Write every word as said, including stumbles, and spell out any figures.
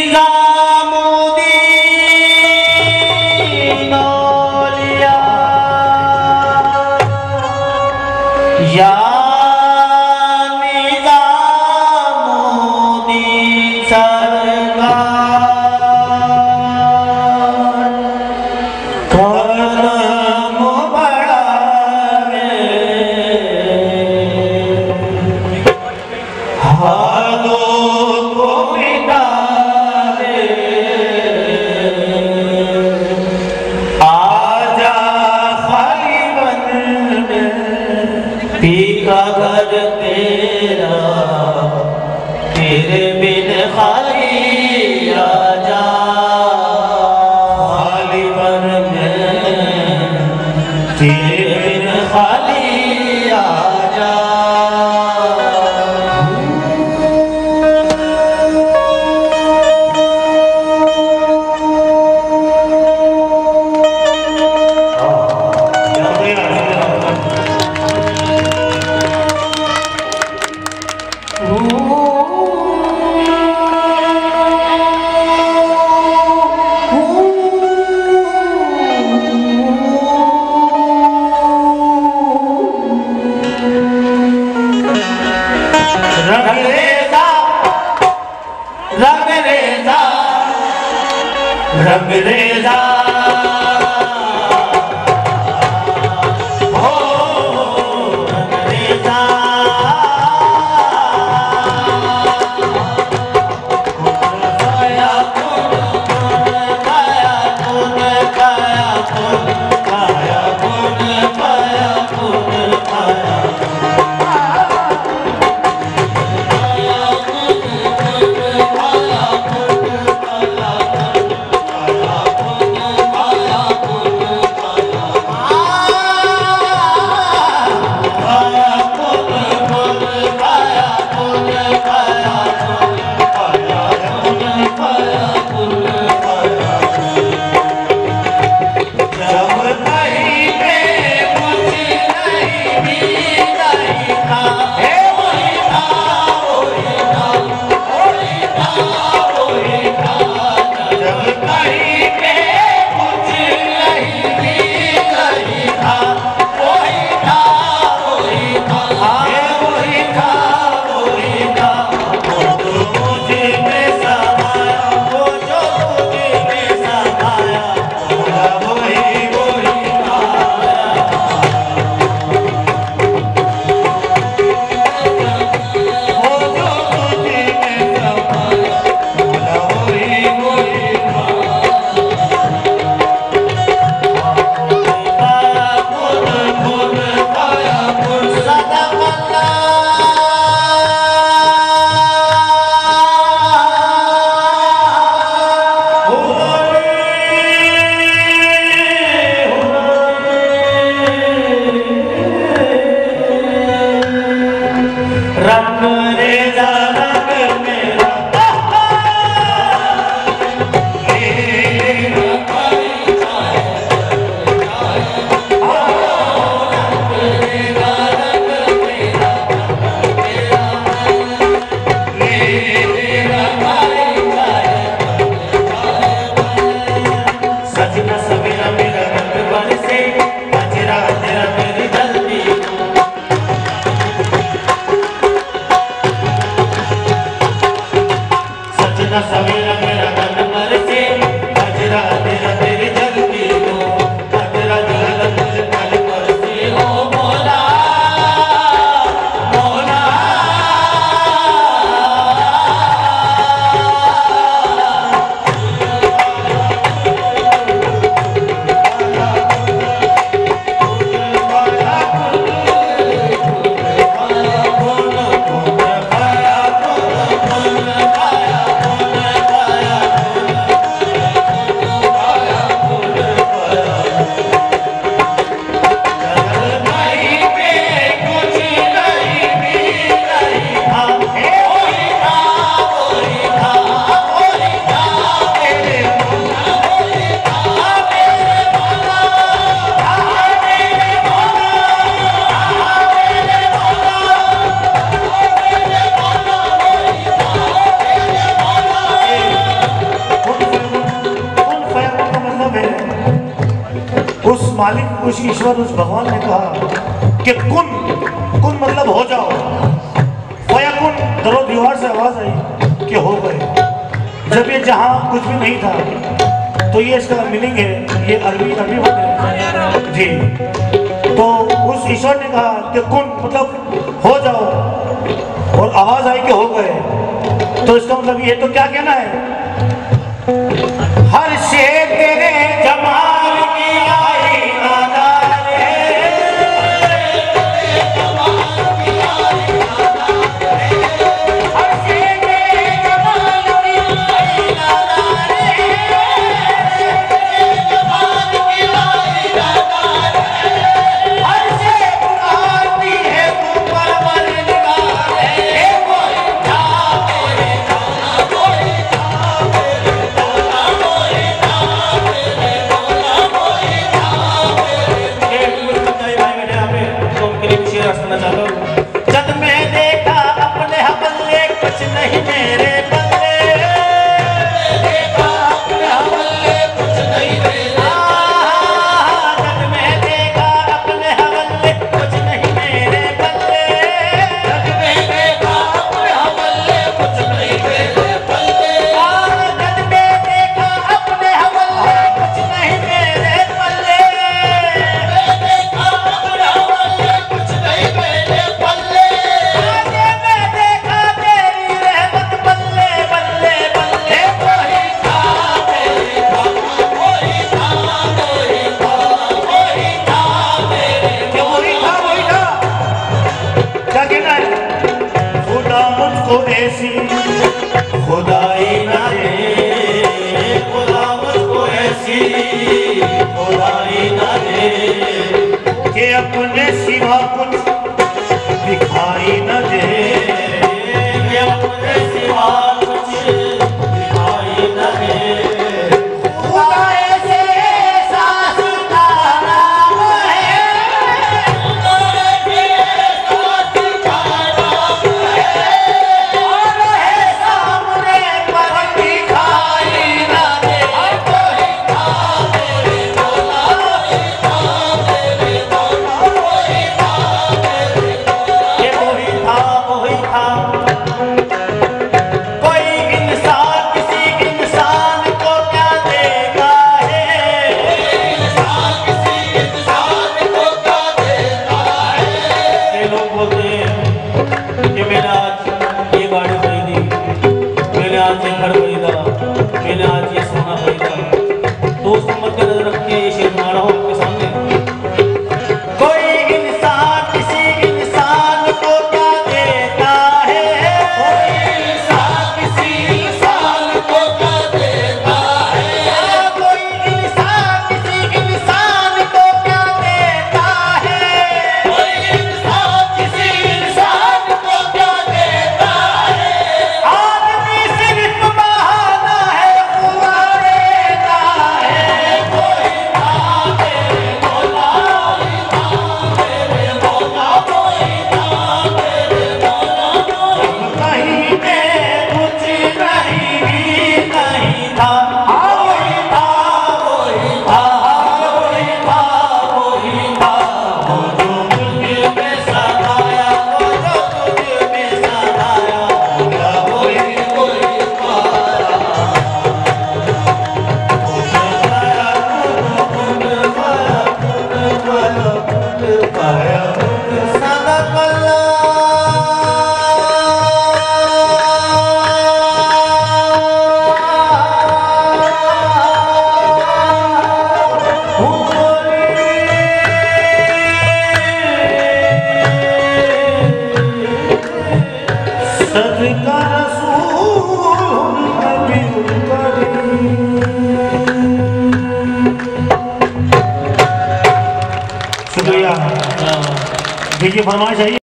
आया मालिक, उस ईश्वर, उस भगवान ने कहा कि कुन, कुन मतलब हो जाओ, फयकुन, दरो दीवार से आवाज आई कि हो गए। जब ये जहाँ कुछ भी नहीं था, तो ये इसका मीनिंग है, ये अरबी अरबी वर्ड है जी। तो उस ईश्वर ने कहा कि कुन मतलब हो जाओ, और आवाज आई कि हो गए। तो इसका मतलब ये, तो क्या कहना है, हर शेर तेरे जमाल की आई नादार है, हर शेर तेरे जमाल की आई नादार है, जमाल की आई नादार है, हर शेर पुकारती है तू परवरदिगार है, कोई था मेरे मौला, कोई था मेरे मौला, कोई था मेरे मौला, कोई था मेरे। एक कुछ बताइए भाई बेटे, यहाँ पे तो उनके लिए शेर सुनना चाहता हूँ। जब मैं देखा अपने हवले कुछ नहीं मेरे बल्ले, देखा अपने हवले कुछ नहीं मेरे, जब मैं देखा अपने हवले कुछ नहीं मेरे बल्ले, जब मैं देखा अपने हवले कुछ नहीं मेरे बल्ले, जब मैं देखा अपने हवले कुछ नहीं मेरे बल्ले, मैं देखा अपने हवले कुछ नहीं मेरे बल्ले, आगे मैं देखा तेरी रहमत बल्ले बल्ले बल्ले, कोई था मेरे मौला, कोई था कोई था कोई था मेरे, क्या वही था वही था। क्या कहना है, खुदा मुझको ऐसी खुदाई ना दे, खुदा मुझको ऐसी खुदाई ना दे, कि अपने सिवा कुछ दिखाई न दे, कि अपने सिवा कुछ दिखाई न दे। खुदा ऐसे एहसास का नाम है, खुदा ऐसे एहसास का नाम है, और है सामने पर दिखाई न दे, कोई था मेरे मौला, कोई था मेरे मौला, कोई था मेरे मौला, ये कोई था कोई था। कोई इंसान किसी इंसान को क्या देता है, इंसान किसी इंसान को क्या देता है। ये लोग बोलते हैं कि मैंने आज ये गाड़ी खरीदी, मैंने आज ये घर खरीदा, मैंने आज ये सोना खरीदा, तो उसको मद्देनजर रख के ये शेर बना रहा हूँ आपके सामने। कोई इंसान किसी इंसान को क्या देता है, कोई इंसान किसी इंसान को क्या देता है, कोई इंसान किसी इंसान को क्या देता है, कोई इंसान किसी इंसान को क्या देता है। आदमी सिर्फ बहाना है, खुदा देता है, कोई था मेरे मौला, कोई था मेरे मौला, कोई था मेरे मौला, कहीं में कुछ नहीं नहीं था, कोई था कोई था कोई था कोई था, वो जो मुझ में सताया, वो जो तुझ में सताया, होगा कोई कोई पाया, वो सताया तुझ में पाया, तुझ पाया तुझ पाया सदक अल्लाह। सदका रसूल नबी करीम। शुक्रिया, देखिए फरमाइश आई।